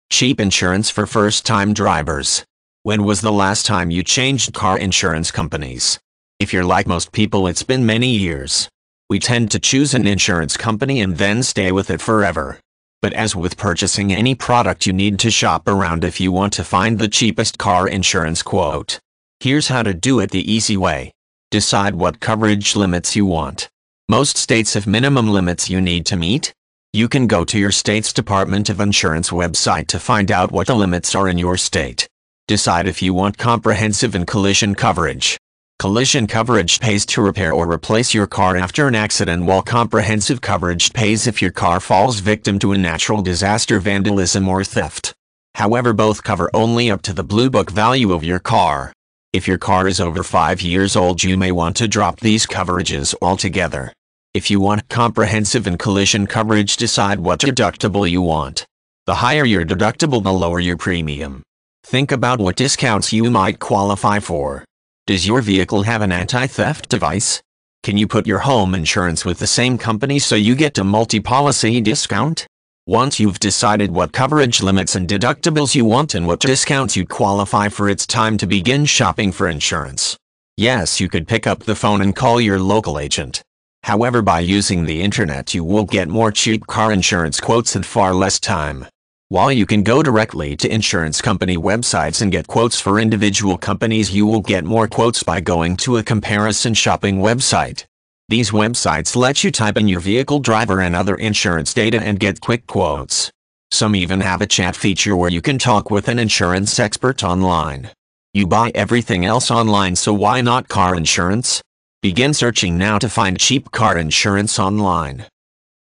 Cheap insurance for first-time drivers. When was the last time you changed car insurance companies? If you're like most people, it's been many years. We tend to choose an insurance company and then stay with it forever. But as with purchasing any product, you need to shop around if you want to find the cheapest car insurance quote. Here's how to do it the easy way. Decide what coverage limits you want. Most states have minimum limits you need to meet. You can go to your state's Department of Insurance website to find out what the limits are in your state. Decide if you want comprehensive and collision coverage. Collision coverage pays to repair or replace your car after an accident, while comprehensive coverage pays if your car falls victim to a natural disaster, vandalism, or theft. However, both cover only up to the Blue Book value of your car. If your car is over 5 years old, you may want to drop these coverages altogether. If you want comprehensive and collision coverage, decide what deductible you want. The higher your deductible, the lower your premium. Think about what discounts you might qualify for. Does your vehicle have an anti-theft device? Can you put your home insurance with the same company so you get a multi-policy discount? Once you've decided what coverage limits and deductibles you want and what discounts you qualify for, it's time to begin shopping for insurance. Yes, you could pick up the phone and call your local agent. However, by using the internet, you will get more cheap car insurance quotes in far less time. While you can go directly to insurance company websites and get quotes for individual companies, you will get more quotes by going to a comparison shopping website. These websites let you type in your vehicle, driver, and other insurance data and get quick quotes. Some even have a chat feature where you can talk with an insurance expert online. You buy everything else online, so why not car insurance? Begin searching now to find cheap car insurance online.